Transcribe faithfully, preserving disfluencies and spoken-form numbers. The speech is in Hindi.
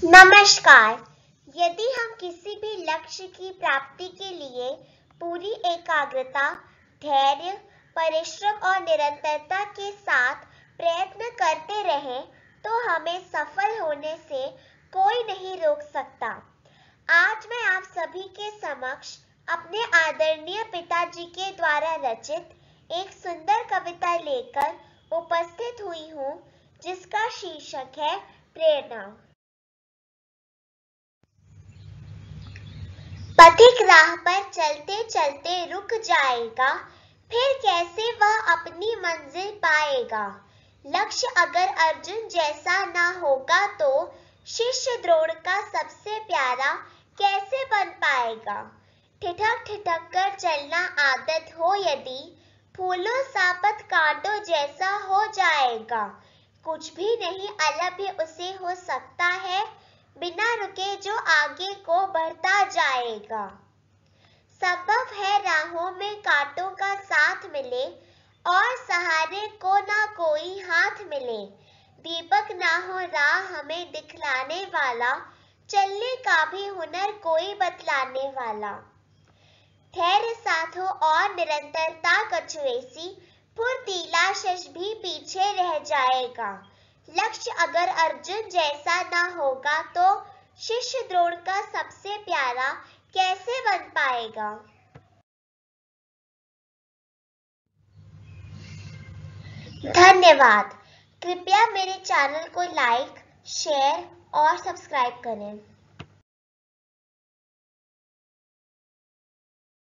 नमस्कार। यदि हम किसी भी लक्ष्य की प्राप्ति के लिए पूरी एकाग्रता, धैर्य, परिश्रम और निरंतरता के साथ प्रयत्न करते रहें, तो हमें सफल होने से कोई नहीं रोक सकता। आज मैं आप सभी के समक्ष अपने आदरणीय पिताजी के द्वारा रचित एक सुंदर कविता लेकर उपस्थित हुई हूँ, जिसका शीर्षक है प्रेरणा। पथिक राह पर चलते चलते रुक जाएगा, फिर कैसे वह अपनी मंजिल पाएगा। लक्ष्य अगर अर्जुन जैसा ना होगा, तो शिष्य द्रोण का सबसे प्यारा कैसे बन पाएगा। ठिठक ठिठक कर चलना आदत हो यदि, फूलों सा पथ कांटों जैसा हो जाएगा। कुछ भी नहीं अलभ्य उसे हो सकता है, बिना रुके जो आगे को बढ़ता जाएगा। संभव है राहों में कांटों का साथ मिले, और सहारे को ना कोई हाथ मिले। दीपक ना हो राह हमें दिखलाने वाला, चलने का भी हुनर कोई बतलाने वाला। धैर्य साथ हो और निरंतरता कछुएसी, फुर्तीला शश भी पीछे रह जाएगा। लक्ष्य अगर अर्जुन जैसा ना होगा, तो शिष्य द्रोण का सबसे प्यारा कैसे बन पाएगा। धन्यवाद। कृपया मेरे चैनल को लाइक, शेयर और सब्सक्राइब करें।